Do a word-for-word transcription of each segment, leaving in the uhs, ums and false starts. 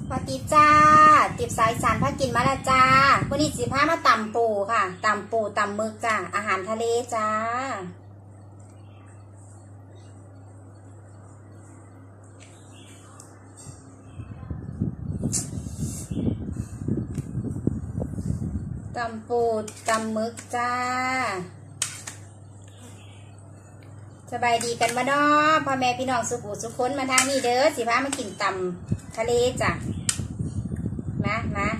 สวัสดีจ้าติบสายสารพากินมาแล้วจ้าวันนี้สิพามาตำปูค่ะตำปูตำหมึกจ้าอาหารทะเลจ้าตำปูตำหมึกจ้าสบายดีกันมาเนาะพ่อแม่พี่น้องสุขุสุขคนมาทางนี้เด้อสิพามากินตำทะเลจ้ะมามา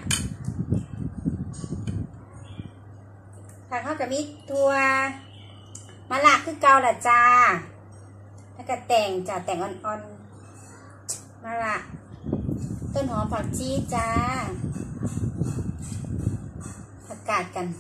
ผักข้าวกระมิดทัวมะละคือเกาละจ้าแล้วก็แต่งจ้าแต่งอ่อนๆมะละต้นหอมผักชีจ้าผักกาดกัน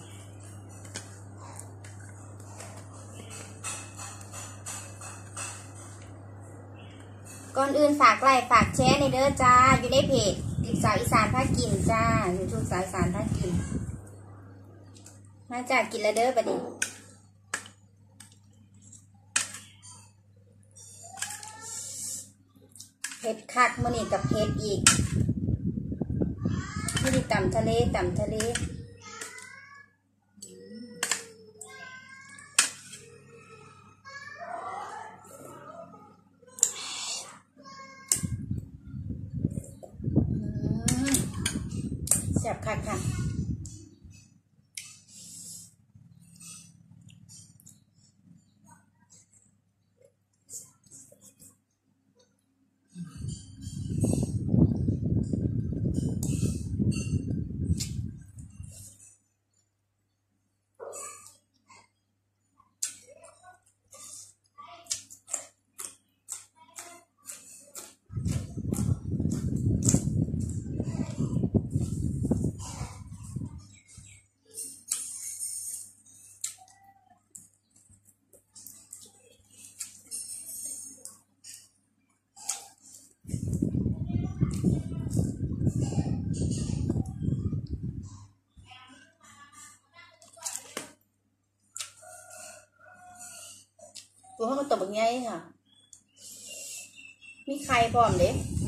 ก่อนอื่นฝากไลค์ฝากแชร์ในเด้อจ้าอยู่ในเพจติดสาวอีสานพากินจ้ายูทูบสาวอีสานพากินมาจากกินละเด้อบัดนี้เผ็ดคักมื้อนี้กับเผ็ดอีกมื้อนี้ตำทะเลตำทะเลแซ่บคักค่ะตัวเขาก็ตบแบบนี้ค่ะมีใครพร้อมเด้